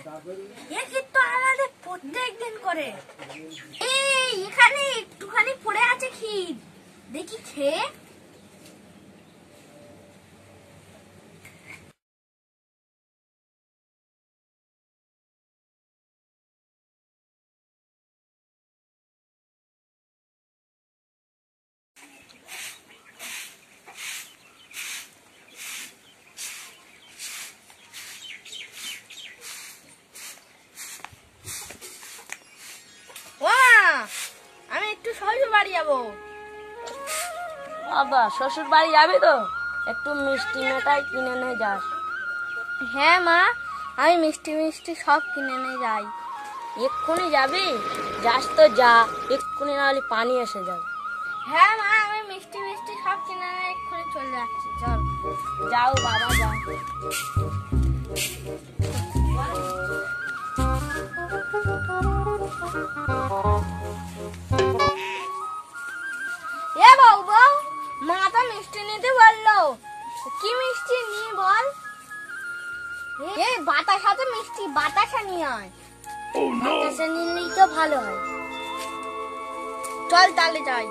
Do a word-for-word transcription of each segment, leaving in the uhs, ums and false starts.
এ কি তো আমাদের প্রত্যেক দিন করে। এই এখানে একটুখানি পড়ে আছে ক্ষীর, দেখি খেয়ে। আমি একটু শ্বশুর বাড়ি যাবো। বাবা শ্বশুর বাড়ি যাবি তো, একটু মিষ্টি মেটাই কিনে নিয়ে যাস। হ্যাঁ মা, আমি মিষ্টি মিষ্টি সব কিনে নিয়ে যাই। এক্ষুনি যাবি? যাস তো যা, এক্ষুনি না হলে পানি এসে যাবে। হ্যাঁ মা, আমি মিষ্টি মিষ্টি সব কিনে নিয়ে এক্ষুনি চলে যাচ্ছি। চল যাও বাবা যাও। এ বউ বউ, মা তো মিষ্টি নিতে বললো। কি মিষ্টি নি বল? এই বাতাসাতে মিষ্টি, বাতাসা নিয়ে আয়। বাতাসা নিলেই তো ভালো হয়। চল তাহলে যাই।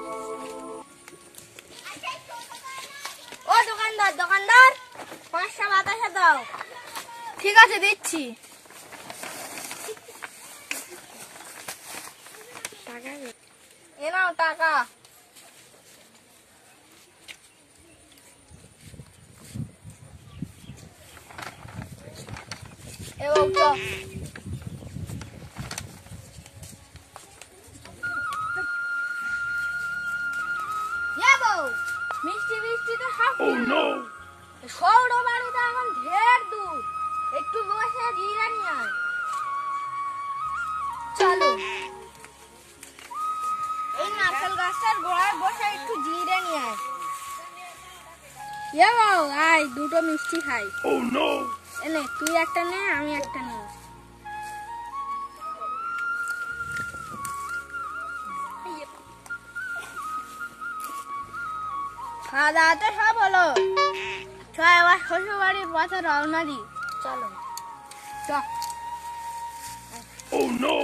ও দোকানদার, দোকানদার পাঁচটা বাতাসা দাও। ঠিক আছে দিচ্ছি। এ নাও টাকা। এ বউ চ। মিষ্টি মিষ্টি তো সব সৌর বাড়িতে এখন ঢের দূর, একটু বসে জিরা নিয়ে আয়। চলো এই নারকেল গাছটার গোড়ায় বসে একটু জিরে নিয়ে আয়। এ বউ আয়, দুটো মিষ্টি খাই। এনে তুই একটা নে, আমি একটা নে। খাওয়া দাওয়া তো সব হলো, চ এবার শ্বশুর বাড়ির পথে রওনা দি। চলো চ। Oh no!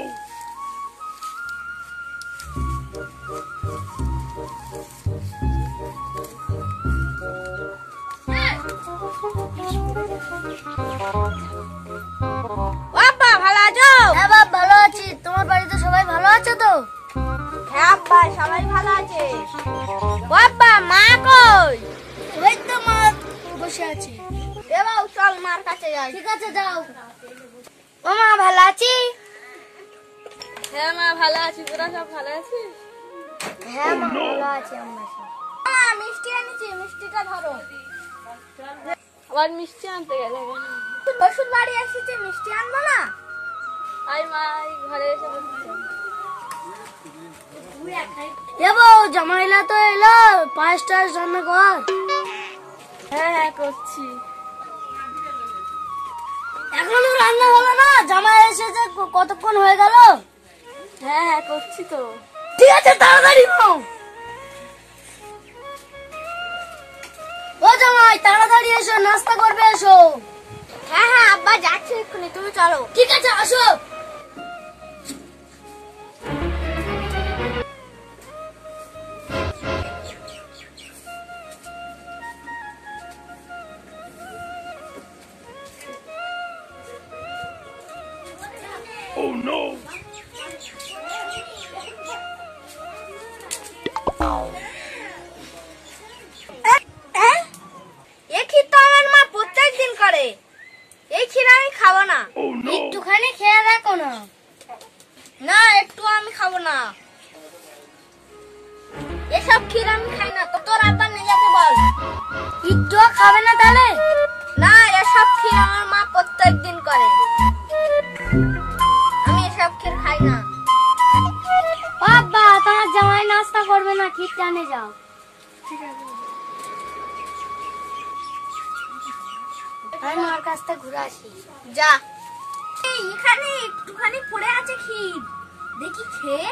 বাবা ভালো আছো? হ্যাঁ বাবা ভালো আছি। তোমার বাড়িতে সবাই ভালো আছে তো? হ্যাঁ আব্বা সবাই ভালো আছে। বাবা মা কই? ওই তো মা বসে আছে। এবার চল মার কাছে যাই। ঠিক আছে যাও। ও মা ভালো আছি? হ্যাঁ মা ভালো আছি। তোরা সব ভালো আছিস? হ্যাঁ মা ভালো আছি আমরা সব। মা মিষ্টি এনেছি, মিষ্টিটা ধরো। আবার মিষ্টি আনতে গেলে কেন? শ্বশুর বাড়ি এসেছি, মিষ্টি আনবো না? আই মা ঘরে এসে বসছি। এ বউ জামাইলা তো এলো, পাঁচ টাস রান্না কর। হ্যাঁ হ্যাঁ করছি। এখনো রান্না হলো না? জামাই এসেছে, কতক্ষণ হয়ে গেল? হ্যাঁ হ্যাঁ করছি তো। ঠিক আছে তাড়াতাড়ি নাও। ও জামাই তাড়াতাড়ি এসো, নাস্তা করবে এসো। হ্যাঁ হ্যাঁ আব্বা যাচ্ছি এক্ষুনি, তুমি চলো। ঠিক আছে আসো। Oh no! এই ক্ষীর তো আমার মা প্রত্যেক দিন করে, এই ক্ষীর আমি খাবো না। Oh no! একটুখানি খেয়ে দেখো না। না একটু আমি খাবো না, এসব ক্ষীর আমি খাই না। তো তোর আব্বা নিয়ে যেতে বল। একটু খাবে না তাহলে? না এসব ক্ষীর আমার মা প্রত্যেক দিন করে, আমি এসব ক্ষীর খাই না। বাবা তোমার জামাই নাস্তা করবে না, ক্ষীর টানে যাও। ঠিক আছে আমি মার কাছ থেকে ঘুরে আসি। যা। এই এখানে একটুখানি পড়ে আছে ক্ষীর, দেখি খেয়ে।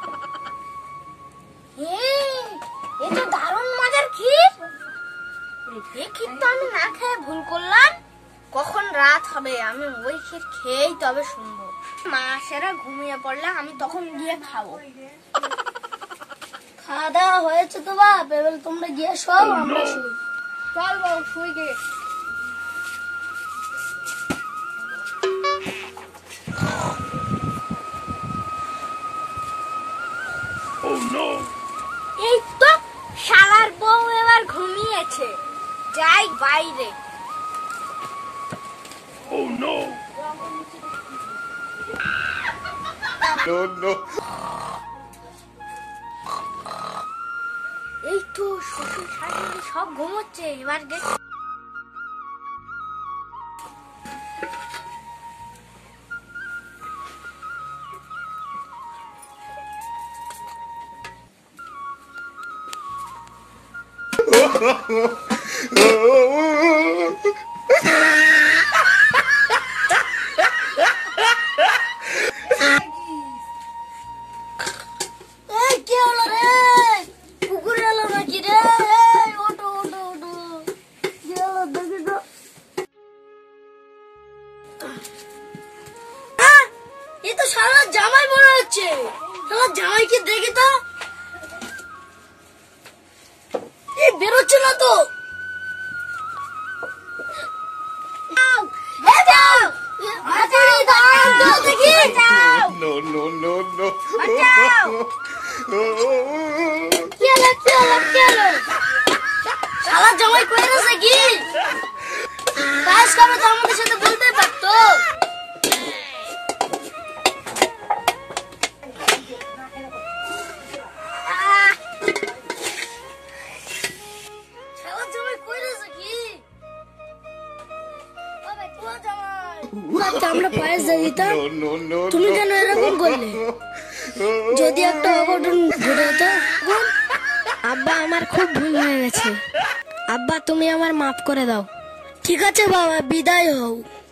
এ তো দারুণ মজার ক্ষীর। এই ক্ষীর তো আমি না খেয়ে ভুল করলাম। কখন রাত হবে আমি ওই ক্ষীর খেয়েই তবে শুনবো। মাসেরা ঘুমিয়ে পড়লে আমি তখন গিয়ে খাবো। খাওয়া দাওয়া হয়েছে তো বাপ, এবার তোমরা গিয়ে সব আমরা শুই। চল বউ শুই গে। Oh no! এই তো শালার বউ এবার ঘুমিয়েছে, যাই বাইরে। Oh no! No, no. এই তো শ্বশুর শাশুড়ি সব ঘুমোচ্ছে, এবার গে। এই কি হলো রে? কুকুর এলো নাকি রে? এই ওঠো ওঠো ওঠো, কি হলো দেখি তো। আহ, এ তো সারা জামাই মনে হচ্ছে। সারা জামাইকে দেখি তো, এ বেরোচ্ছে না তো। বাঁচাও, বাঁচাও, দাও দেখি। No, no, no, no. বাঁচাও। কি হলো কি হলো কি হলো? শালা জামাই কই গেছে কি? কাজ করে তো আমাদের সাথে বলতে পারতো। শালা জামাই কই গেছে কি? ওবে তো জামাই। আচ্ছা আমরা পায়েস দিয়ে দিতাম, No, no, no. তুমি কেন এরকম করলে? যদি একটা অঘটন ঘটে যেত। আব্বা আমার খুব ভুল হয়ে গেছে, আব্বা তুমি আমার মাফ করে দাও। ঠিক আছে বাবা, বিদায় হও।